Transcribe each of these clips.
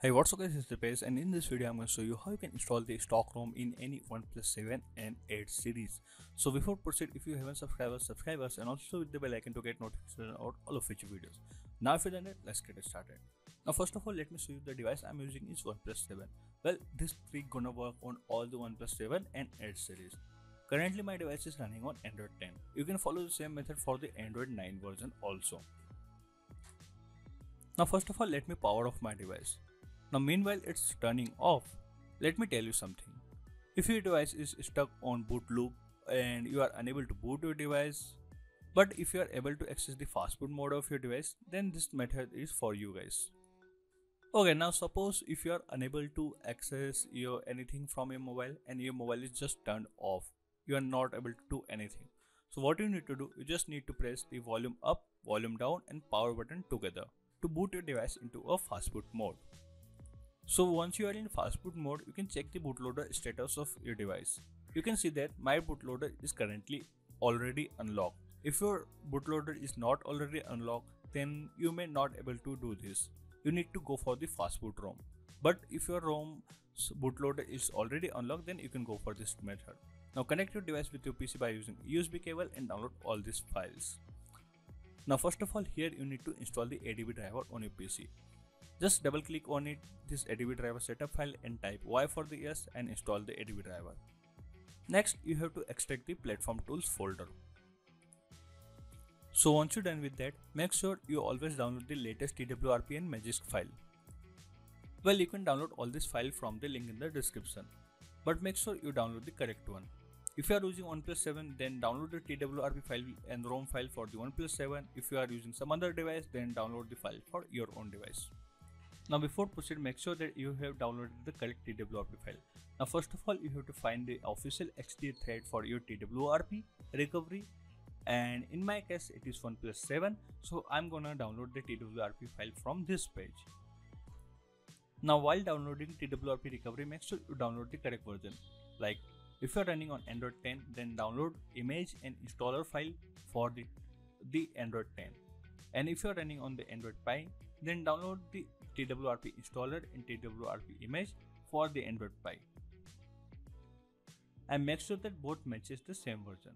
Hey, what's up guys, it's Dipesh, and in this video I'm going to show you how you can install the stock ROM in any OnePlus 7 and 8 series. So before proceed, if you haven't subscribe us and also hit the bell icon to get notifications about all of future videos. Now if you're done it, let's get it started. Now first of all, let me show you the device I'm using is OnePlus 7. Well, this trick gonna work on all the OnePlus 7 and 8 series. Currently my device is running on Android 10. You can follow the same method for the Android 9 version also. Now first of all, let me power off my device. Now meanwhile it's turning off, let me tell you something. If your device is stuck on boot loop and you are unable to boot your device, but if you are able to access the fast boot mode of your device, then this method is for you guys. Okay, now suppose if you are unable to access your anything from your mobile and your mobile is just turned off, you are not able to do anything. So what you need to do, you just need to press the volume up, volume down and power button together to boot your device into a fast boot mode. So once you are in fast boot mode, you can check the bootloader status of your device. You can see that my bootloader is currently already unlocked. If your bootloader is not already unlocked, then you may not able to do this. You need to go for the fast boot ROM. But if your ROM bootloader is already unlocked, then you can go for this method. Now connect your device with your PC by using USB cable and download all these files. Now first of all, here you need to install the ADB driver on your PC. Just double click on it, this ADB driver setup file and type Y for the yes and install the ADB driver. Next, you have to extract the platform tools folder. So once you're done with that, make sure you always download the latest TWRP and Magisk file. Well, you can download all this file from the link in the description, but make sure you download the correct one. If you are using OnePlus 7, then download the TWRP file and ROM file for the OnePlus 7. If you are using some other device, then download the file for your own device. Now before proceed, make sure that you have downloaded the correct TWRP file. Now first of all, you have to find the official XDA thread for your TWRP recovery, and in my case it is OnePlus 7, so I'm gonna download the TWRP file from this page. Now while downloading TWRP recovery, make sure you download the correct version. Like if you are running on Android 10, then download image and installer file for the Android 10. And if you are running on the Android Pie, then download the TWRP installer and TWRP image for the Android Pie. And make sure that both matches the same version.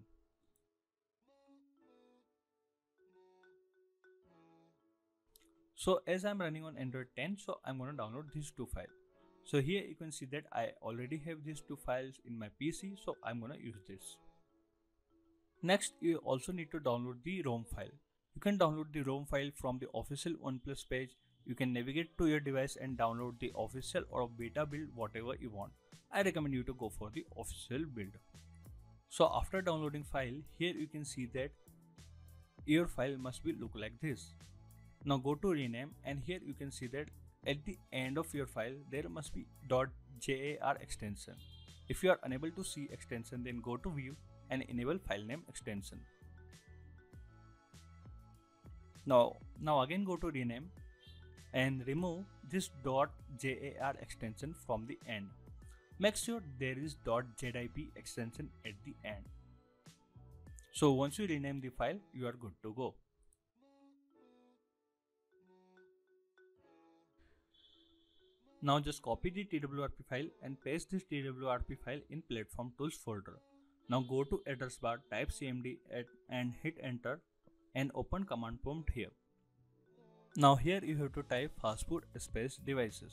So as I'm running on Android 10, so I'm going to download these two files. So here you can see that I already have these two files in my PC, so I'm going to use this. Next, you also need to download the ROM file. You can download the ROM file from the official OnePlus page. You can navigate to your device and download the official or beta build, whatever you want. I recommend you to go for the official build. So after downloading file, here you can see that your file must be look like this. Now go to rename, and here you can see that at the end of your file there must be .jar extension. If you are unable to see extension, then go to view and enable file name extension. Now again go to rename and remove this .jar extension from the end. Make sure there is .zip extension at the end. So once you rename the file, you are good to go. Now just copy the TWRP file and paste this TWRP file in platform tools folder. Now go to address bar, type cmd and hit enter and open command prompt here. Now here you have to type fastboot space devices.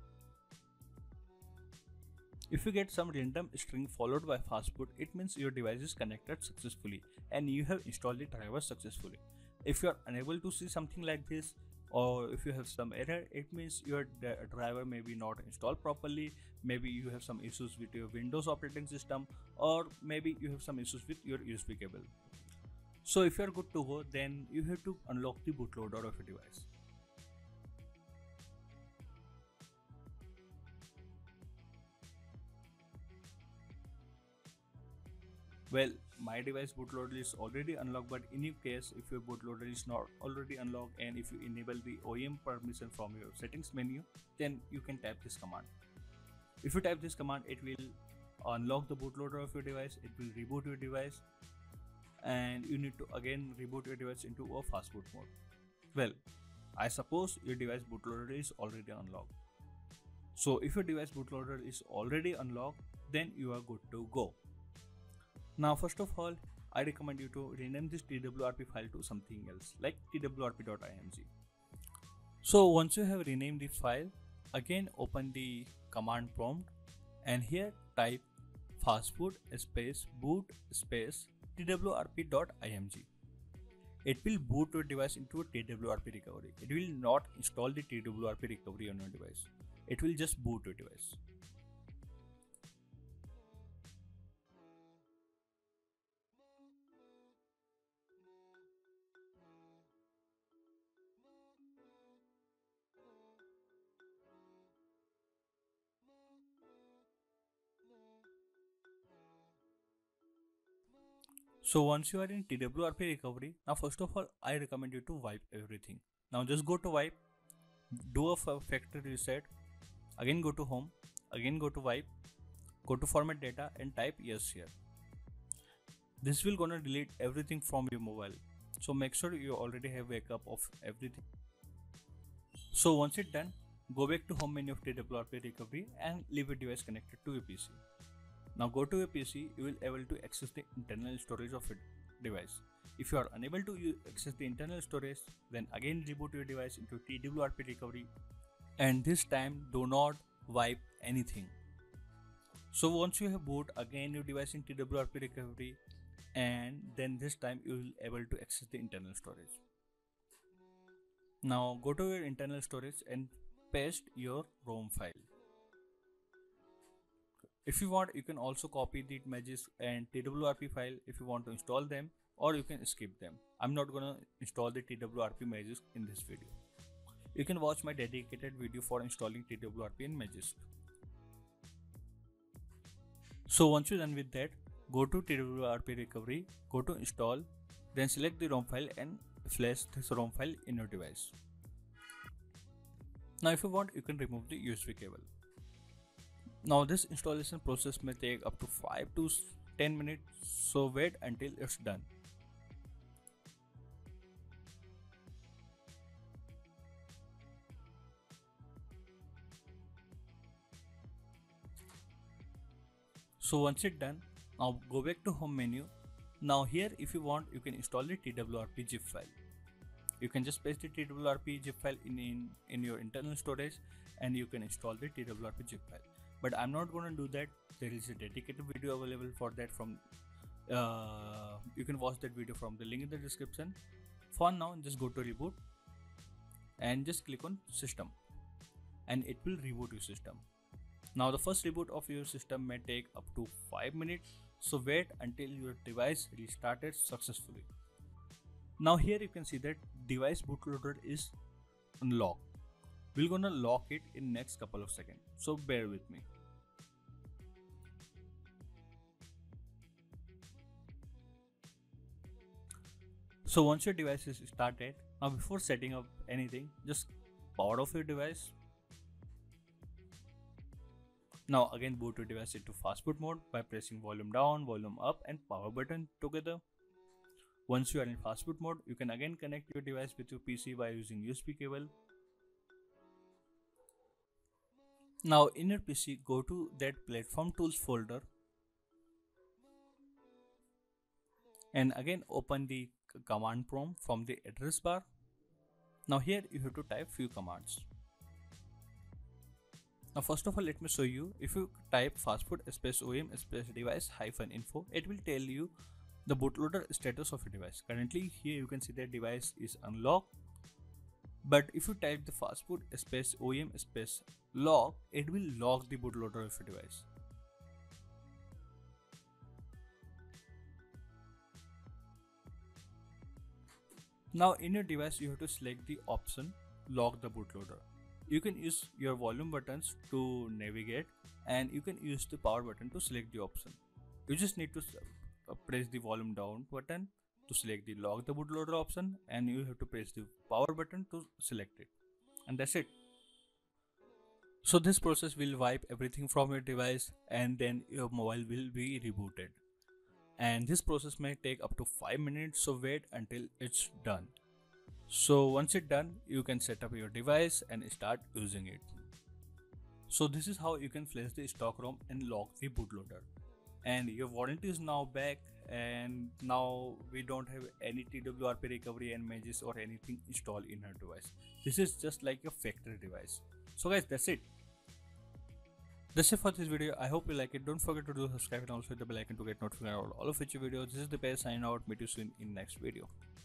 If you get some random string followed by fastboot, it means your device is connected successfully and you have installed the driver successfully. If you are unable to see something like this, or if you have some error, it means your driver may be not installed properly. Maybe you have some issues with your Windows operating system, or maybe you have some issues with your USB cable. So if you are good to go, then you have to unlock the bootloader of your device. Well, my device bootloader is already unlocked, but in your case, if your bootloader is not already unlocked and if you enable the OEM permission from your settings menu, then you can type this command. If you type this command, it will unlock the bootloader of your device, it will reboot your device, and you need to again reboot your device into a fast boot mode. Well, I suppose your device bootloader is already unlocked. So if your device bootloader is already unlocked, then you are good to go. Now first of all, I recommend you to rename this twrp file to something else like twrp.img. So once you have renamed the file, again open the command prompt and here type fastboot space boot space twrp.img. It will boot your device into a twrp recovery. It will not install the twrp recovery on your device. It will just boot your device. So once you are in TWRP recovery, now first of all, I recommend you to wipe everything. Now just go to wipe, do a factory reset, again go to home, again go to wipe, go to format data and type yes here. This will gonna delete everything from your mobile. So make sure you already have backup of everything. So once it's done, go back to home menu of TWRP recovery and leave your device connected to your PC. Now go to your PC, you will able to access the internal storage of your device. If you are unable to access the internal storage, then again reboot your device into TWRP recovery and this time do not wipe anything. So once you have boot again your device in TWRP recovery and then this time you will able to access the internal storage. Now go to your internal storage and paste your ROM file. If you want, you can also copy the images and TWRP file if you want to install them, or you can skip them. I'm not gonna install the TWRP images in this video. You can watch my dedicated video for installing TWRP in Magisk. So once you're done with that, go to TWRP recovery, go to install, then select the ROM file and flash this ROM file in your device. Now if you want, you can remove the USB cable. Now this installation process may take up to 5 to 10 minutes, so wait until it's done. So once it's done, now go back to home menu. Now here if you want, you can install the TWRP zip file. You can just paste the TWRP zip file in your internal storage and you can install the TWRP zip file. But I'm not gonna do that. There is a dedicated video available for that from you can watch that video from the link in the description. For now, just go to reboot and just click on system and it will reboot your system. Now the first reboot of your system may take up to 5 minutes, so wait until your device restarted successfully. Now here you can see that device bootloader is unlocked. We're gonna lock it in next couple of seconds, so bear with me. So once your device is started, now before setting up anything, just power off your device. Now again boot your device into fastboot mode by pressing volume down, volume up and power button together. Once you are in fastboot mode, you can again connect your device with your PC by using USB cable. Now in your PC, go to that platform tools folder and again open the command prompt from the address bar. Now here you have to type few commands. Now first of all, let me show you. If you type fastboot space OEM space device -info, it will tell you the bootloader status of your device. Currently here you can see that device is unlocked. But if you type the fastboot space OEM space lock, it will lock the bootloader of your device. Now in your device you have to select the option lock the bootloader. You can use your volume buttons to navigate and you can use the power button to select the option. You just need to press the volume down button to select the lock the bootloader option and you have to press the power button to select it, and that's it. So this process will wipe everything from your device and then your mobile will be rebooted, and this process may take up to 5 minutes, so wait until it's done. So once it's done, you can set up your device and start using it. So this is how you can flash the stock ROM and lock the bootloader. And your warranty is now back, and now we don't have any TWRP recovery and images or anything installed in our device. This is just like a factory device. So guys, that's it. That's it for this video. I hope you like it. Don't forget to do subscribe and also hit the bell icon to get notified on all of future videos. This is the best sign out. Meet you soon in next video.